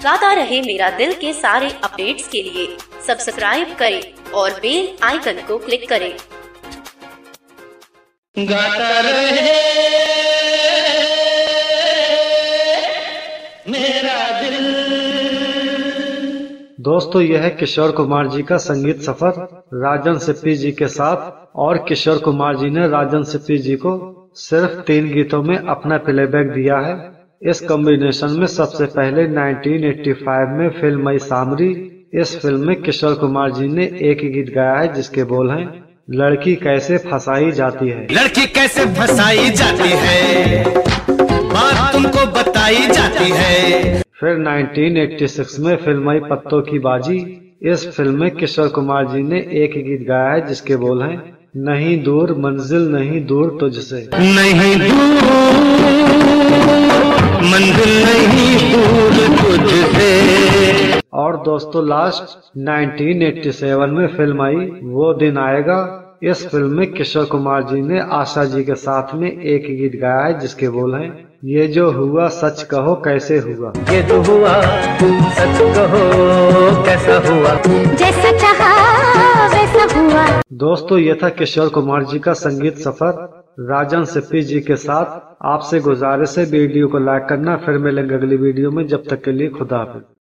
गाता रहे मेरा दिल के सारे अपडेट्स के लिए सब्सक्राइब करें और बेल आइकन को क्लिक करें। गाता रहे मेरा दिल। दोस्तों, यह है किशोर कुमार जी का संगीत सफर राजन सिप्पी जी के साथ, और किशोर कुमार जी ने राजन सिप्पी जी को सिर्फ 3 गीतों में अपना प्लेबैक दिया है। इस कॉम्बिनेशन में सबसे पहले 1985 में फिल्म आई सामरी। इस फिल्म में किशोर कुमार जी ने एक गीत गाया है जिसके बोल हैं, लड़की कैसे फंसाई जाती है। लड़की कैसे फंसाई जाती है, बात तुमको बताई जाती है। फिर 1986 में फिल्म आई पत्तों की बाजी। इस फिल्म में किशोर कुमार जी ने एक गीत गाया है जिसके बोल हैं, नहीं दूर मंजिल नहीं दूर तुझसे। नहीं दूर मंजिल नहीं दूर तुझसे। और दोस्तों, लास्ट 1987 में फिल्म आई वो दिन आएगा। इस फिल्म में किशोर कुमार जी ने आशा जी के साथ में एक गीत गाया है जिसके बोल हैं, ये जो हुआ सच कहो कैसे हुआ। ये जो हुआ सच कहो कैसा हुआ, जैसा चाहा वैसा हुआ। दोस्तों, ये था किशोर कुमार जी का संगीत सफर राजन सिप्पी जी के साथ। आपसे गुजारिश है वीडियो को लाइक करना। फिर मिलेंगे अगली वीडियो में, जब तक के लिए खुदा हाफिज।